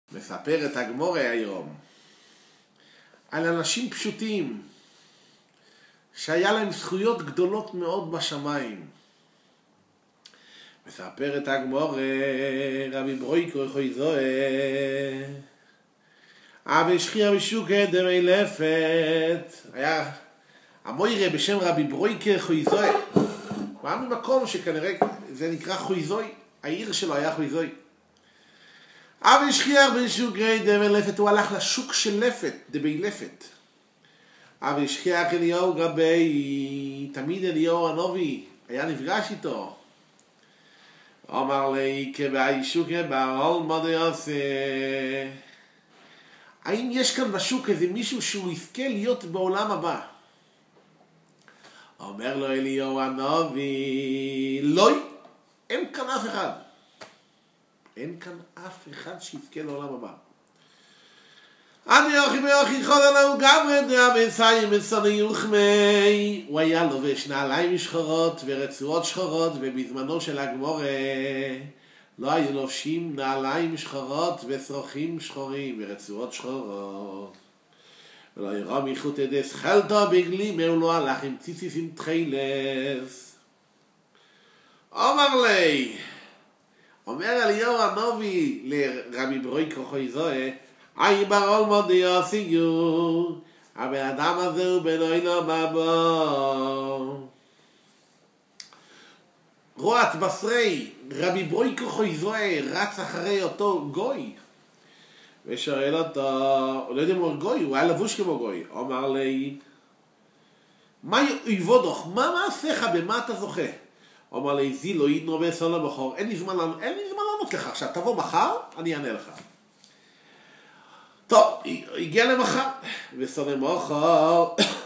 מספרת הגמורה היום על אנשים פשוטים שהיה להם זכויות גדולות מאוד בשמיים. מספרת הגמורה רבי ברויקו חוי זוהה אבי שחיה בשוקה דמי לפת. היה המוירה בשם רבי ברויקו חוי זוהה, הוא היה ממקום שכנראה זה נקרא חוי זוהה, העיר שלו היה חוי זוהה. אבי שחייה בשוקה דמי לפת, הוא הלך לשוק של לפת, דמי לפת. אבי שחייה אליהו גבי, תמיד אליהו הנובי היה נפגש איתו. אמר לי כבאי שוקה בעול מדי עושה, האם יש כאן בשוק איזה מישהו שהוא יזכה להיות בעולם הבא? אומר לו אליהו הנובי, לא, אין כאן אף אחד. אין כאן אף אחד שיזכה לעולם הבא. אני אוכי באוכי חולה לנו גמרי דעה מסיים מסוני יוחמי. הוא היה לובש נעליים שחורות ורצועות שחורות, ובזמנו של הגמורה לא היו לובשים נעליים שחורות ושרוכים שחורים ורצועות שחורות. ולא יראה מחוט דס חלטו בגלימה, הוא לא הלך עם ציציס עם תחילס. אומר לי, אומר אליהו הנובי לרבי ברויקו חוי זוהה, אי ברול מודי עשיו, הבן אדם הזה הוא בן עולם הבא. רואת בשרי רבי ברויקו חוי זוהה רץ אחרי אותו גוי ושואל אותו, הוא לא יודע אם הוא גוי, הוא היה לבוש כמו גוי. אמר לי, מה יבודוך, מה מעשיך, במה אתה זוכה? אמר לי, זילו ידנו וסולה בחור, אין לי זמן לענות לך עכשיו, תבוא מחר, אני אענה לך. טוב, הגיע למחר, וסולה מחר,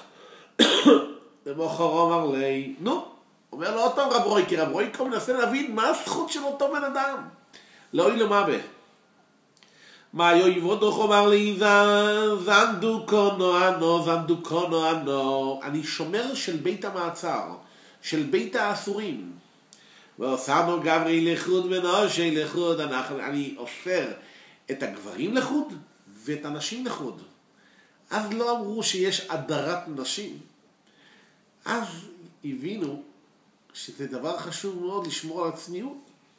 למחר אמר לי, נו, אומר לו אותו רב רויקו מנסה להבין מה הזכות של אותו בן אדם. לא היא למאבה. מה יבודוך, אמר לי, זנדו קונו אנו, אני שומר של בית המעצר, של בית האסורים. ועושנו גברי לחוד ונושי לחוד, אני אוסר את הגברים לחוד ואת הנשים לחוד. אז לא אמרו שיש הדרת נשים, אז הבינו שזה דבר חשוב מאוד לשמור על הצניעות.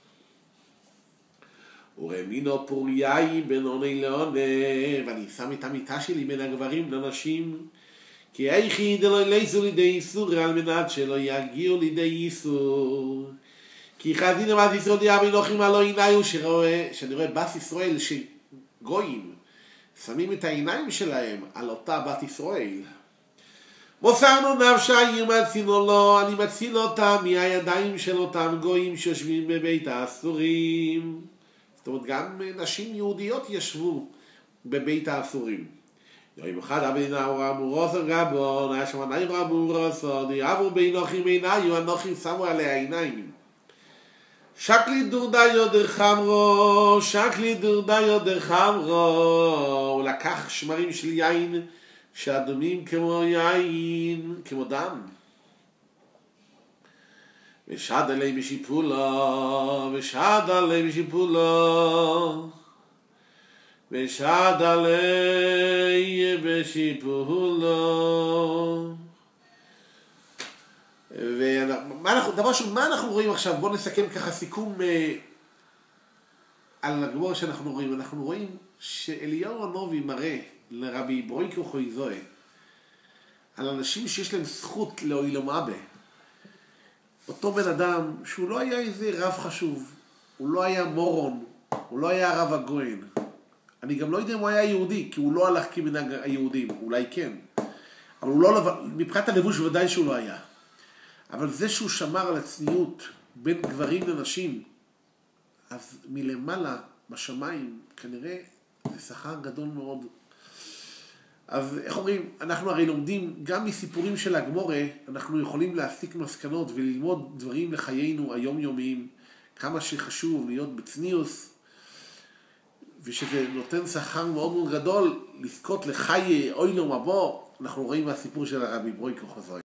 ורמינו פוריאי בין עוני לעונה, ואני שם את המיטה שלי בין הגברים לנשים, כי היחיד לא ילסו לידי איסור, על מנת שלא יגיעו לידי איסור. כי חזינו בס ישראל דיאבי נוחים הלא עיניו, שאני רואה בס ישראל שגויים שמים את העיניים שלהם על אותה בת ישראל. מוסרנו נפשי ומצינו לו, אני מציל אותם מהידיים של אותם גויים שיושבים בבית האסורים. זאת אומרת, גם נשים יהודיות ישבו בבית האסורים. יום אחד אבינה אמורוסו גבון, היה שם עיניים אמורוסו, דיעבו בינוחים עיניו, הנוחים שמו עליה עיניים. שקלי דורדיו דר חמרו, הוא לקח שמרים של יין שאדומים כמו יין, כמו דם. ושד עלי בשיפולו, מה אנחנו רואים עכשיו? בואו נסכם ככה סיכום על הגמור שאנחנו רואים. אנחנו רואים שאליהו הנובי מראה לרבי ברויקו חוי זוהה על אנשים שיש להם זכות לעולם הבא. אותו בן אדם שהוא לא היה איזה רב חשוב, הוא לא היה מורון, הוא לא היה רב הגויין. אני גם לא יודע אם הוא היה יהודי, כי הוא לא הלך כמנהג היהודים, אולי כן. אבל הוא לא, מבחינת הלבוש ודאי שהוא לא היה. אבל זה שהוא שמר על הצניעות בין גברים לנשים, אז מלמעלה בשמיים כנראה זה שכר גדול מאוד. אז איך אומרים, אנחנו הרי לומדים גם מסיפורים של הגמורה, אנחנו יכולים להסיק מסקנות וללמוד דברים לחיינו היומיומיים, כמה שחשוב להיות בצניעות, ושזה נותן שכר מאוד מאוד גדול לזכות לחיי עולם הבא. אנחנו רואים מהסיפור של הרבי ברויקו חוי זוהה.